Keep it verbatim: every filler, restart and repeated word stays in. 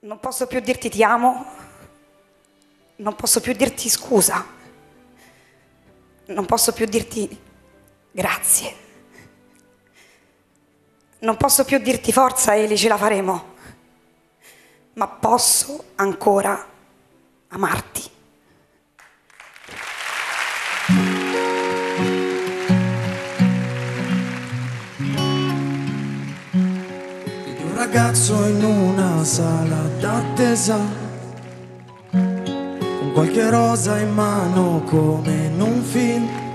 Non posso più dirti ti amo, non posso più dirti scusa, non posso più dirti grazie, non posso più dirti forza Eli, ce la faremo, ma posso ancora amarti. Un ragazzo in una sala d'attesa, con qualche rosa in mano come in un film.